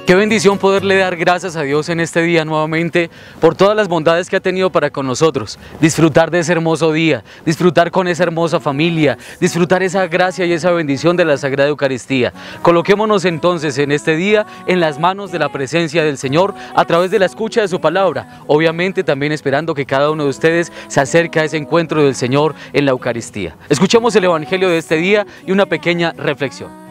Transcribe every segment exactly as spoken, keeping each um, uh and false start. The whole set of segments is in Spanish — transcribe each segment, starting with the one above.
Qué bendición poderle dar gracias a Dios en este día nuevamente por todas las bondades que ha tenido para con nosotros. Disfrutar de ese hermoso día, disfrutar con esa hermosa familia, disfrutar esa gracia y esa bendición de la Sagrada Eucaristía. Coloquémonos entonces en este día en las manos de la presencia del Señor a través de la escucha de su palabra. Obviamente también esperando que cada uno de ustedes se acerque a ese encuentro del Señor en la Eucaristía. Escuchemos el Evangelio de este día y una pequeña reflexión.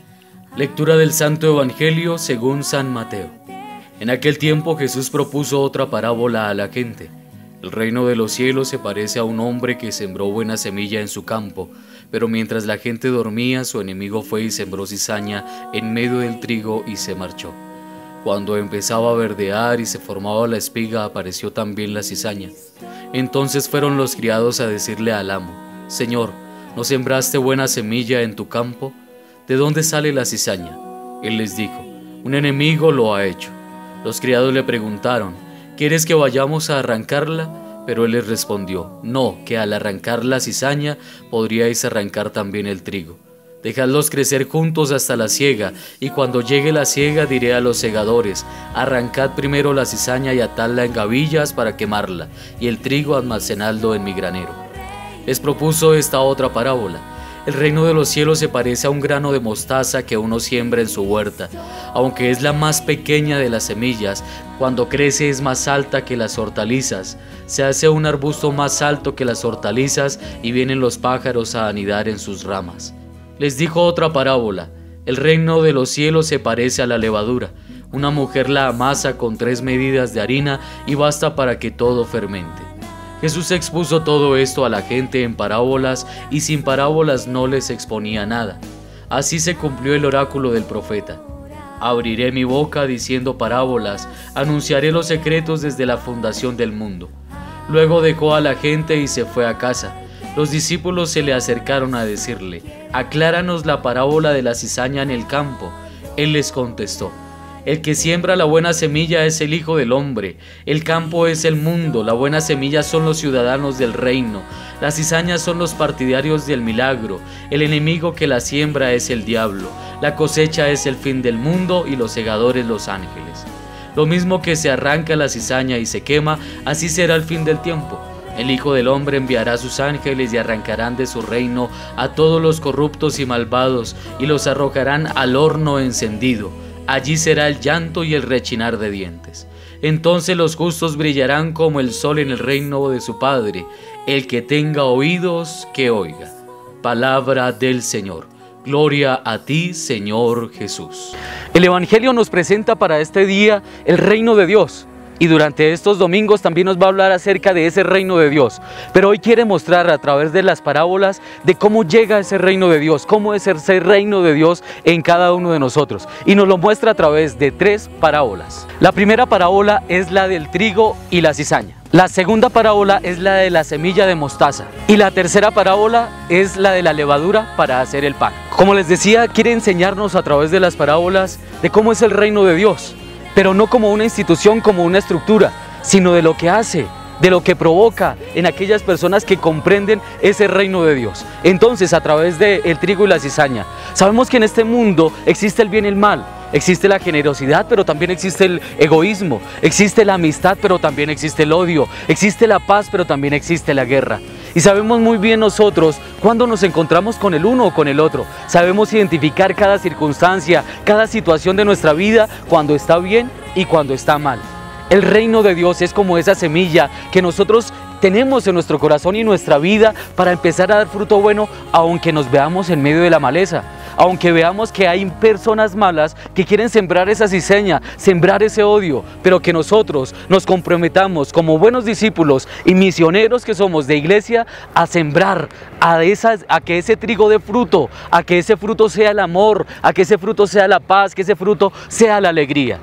Lectura del Santo Evangelio según San Mateo. En aquel tiempo Jesús propuso otra parábola a la gente. El reino de los cielos se parece a un hombre que sembró buena semilla en su campo, pero mientras la gente dormía, su enemigo fue y sembró cizaña en medio del trigo y se marchó. Cuando empezaba a verdear y se formaba la espiga, apareció también la cizaña. Entonces fueron los criados a decirle al amo: Señor, ¿no sembraste buena semilla en tu campo? ¿De dónde sale la cizaña? Él les dijo: un enemigo lo ha hecho. Los criados le preguntaron: ¿quieres que vayamos a arrancarla? Pero él les respondió: no, que al arrancar la cizaña podríais arrancar también el trigo. Dejadlos crecer juntos hasta la siega, y cuando llegue la siega diré a los segadores: arrancad primero la cizaña y atadla en gavillas para quemarla, y el trigo almacenadlo en mi granero. Les propuso esta otra parábola. El reino de los cielos se parece a un grano de mostaza que uno siembra en su huerta. Aunque es la más pequeña de las semillas, cuando crece es más alta que las hortalizas. Se hace un arbusto más alto que las hortalizas y vienen los pájaros a anidar en sus ramas. Les dijo otra parábola. El reino de los cielos se parece a la levadura. Una mujer la amasa con tres medidas de harina y basta para que todo fermente. Jesús expuso todo esto a la gente en parábolas y sin parábolas no les exponía nada. Así se cumplió el oráculo del profeta. Abriré mi boca diciendo parábolas, anunciaré los secretos desde la fundación del mundo. Luego dejó a la gente y se fue a casa. Los discípulos se le acercaron a decirle: acláranos la parábola de la cizaña en el campo. Él les contestó: el que siembra la buena semilla es el Hijo del Hombre. El campo es el mundo, la buena semilla son los ciudadanos del reino. Las cizañas son los partidarios del milagro. El enemigo que la siembra es el diablo. La cosecha es el fin del mundo y los segadores los ángeles. Lo mismo que se arranca la cizaña y se quema, así será el fin del tiempo. El Hijo del Hombre enviará a sus ángeles y arrancarán de su reino a todos los corruptos y malvados y los arrojarán al horno encendido. Allí será el llanto y el rechinar de dientes. Entonces los justos brillarán como el sol en el reino de su Padre. El que tenga oídos, que oiga. Palabra del Señor. Gloria a ti, Señor Jesús. El Evangelio nos presenta para este día el reino de Dios. Y durante estos domingos también nos va a hablar acerca de ese reino de Dios. Pero hoy quiere mostrar a través de las parábolas de cómo llega ese reino de Dios, cómo es ese reino de Dios en cada uno de nosotros. Y nos lo muestra a través de tres parábolas. La primera parábola es la del trigo y la cizaña. La segunda parábola es la de la semilla de mostaza. Y la tercera parábola es la de la levadura para hacer el pan. Como les decía, quiere enseñarnos a través de las parábolas de cómo es el reino de Dios. Pero no como una institución, como una estructura, sino de lo que hace, de lo que provoca en aquellas personas que comprenden ese reino de Dios. Entonces, a través del trigo y la cizaña, sabemos que en este mundo existe el bien y el mal, existe la generosidad, pero también existe el egoísmo, existe la amistad, pero también existe el odio, existe la paz, pero también existe la guerra. Y sabemos muy bien nosotros cuando nos encontramos con el uno o con el otro. Sabemos identificar cada circunstancia, cada situación de nuestra vida, cuando está bien y cuando está mal. El reino de Dios es como esa semilla que nosotros tenemos en nuestro corazón y nuestra vida para empezar a dar fruto bueno, aunque nos veamos en medio de la maleza. Aunque veamos que hay personas malas que quieren sembrar esa cizaña, sembrar ese odio, pero que nosotros nos comprometamos como buenos discípulos y misioneros que somos de iglesia a sembrar, a, esas, a que ese trigo dé fruto, a que ese fruto sea el amor, a que ese fruto sea la paz, que ese fruto sea la alegría.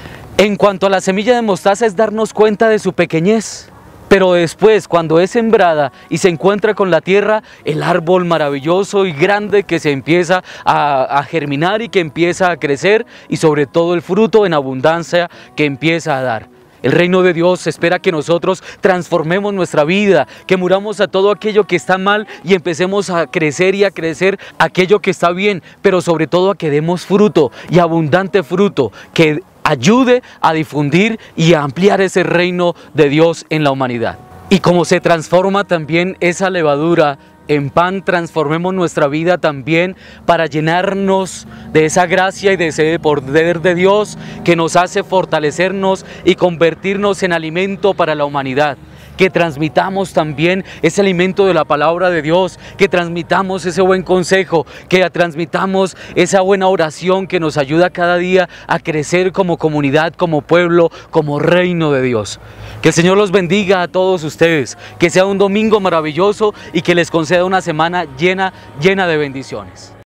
En cuanto a la semilla de mostaza, es darnos cuenta de su pequeñez. Pero después, cuando es sembrada y se encuentra con la tierra, el árbol maravilloso y grande que se empieza a, a germinar y que empieza a crecer, y sobre todo el fruto en abundancia que empieza a dar. El reino de Dios espera que nosotros transformemos nuestra vida, que muramos a todo aquello que está mal y empecemos a crecer y a crecer aquello que está bien, pero sobre todo a que demos fruto y abundante fruto, que ayude a difundir y a ampliar ese reino de Dios en la humanidad. Y como se transforma también esa levadura en pan, transformemos nuestra vida también para llenarnos de esa gracia y de ese poder de Dios que nos hace fortalecernos y convertirnos en alimento para la humanidad. Que transmitamos también ese alimento de la palabra de Dios, que transmitamos ese buen consejo, que transmitamos esa buena oración que nos ayuda cada día a crecer como comunidad, como pueblo, como reino de Dios. Que el Señor los bendiga a todos ustedes, que sea un domingo maravilloso y que les conceda una semana llena, llena de bendiciones.